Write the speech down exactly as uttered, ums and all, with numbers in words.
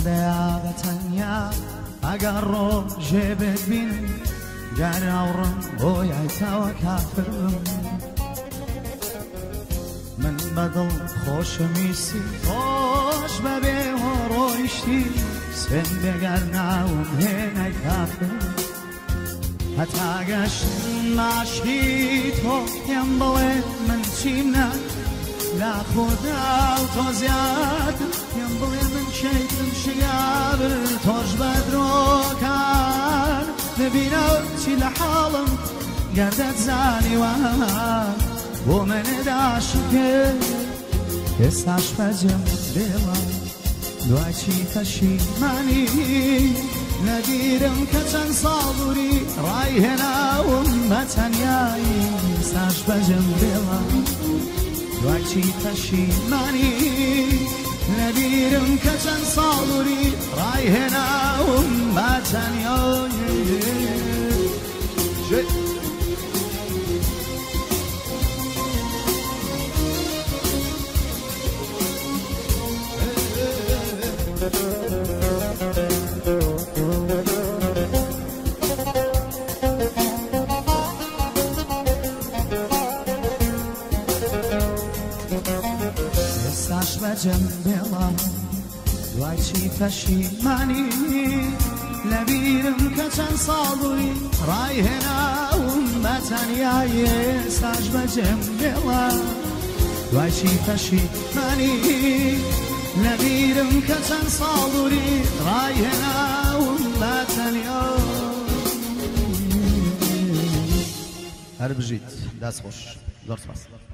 سەدەیاغە تەنیا ئەگەر ڕۆژێ ببین گەراوڕم بۆ یایتەوە کافرم من بەدڵ خۆشەویستی خۆش بەبێ ڕۆیشتی سوێن بێگەر ناوم هێنای کافرم هەتا گەشتم عاشقی تۆ پێم بڵێ من چیم نە لا خۆدا و تۆ زیاتر پێم بڵێ من شەیتم شیابر تۆش بە درۆکان ببینە چی لە حاڵم گەردەت زانیوان بۆ منەدا شکرد ئێستاش بەجێم دێڵە دوای چی پەشیمانی نەبیرم کە چەند ساڵ دووری ڕایهێناوم بە تەنیایی ئێستاش بەجێم دێڵە دوای چی پەشیمانی نەبیرم کە چەند ساڵ دووری ڕایهێناوم بە تەنیایی ئێستاش بەجێم دێڵە دوای چی پەشیمانی لەبیرم کە چەند ساڵ بووی ڕایهێناوم بە تەنیایی ئێستاش بەجێم دێڵە دوای چی پەشیمانی لەبیرم کە چەند ساڵ بووی ڕایهێناوم بە تەنیایی هەر بژیت دەست خۆش زۆر سپاس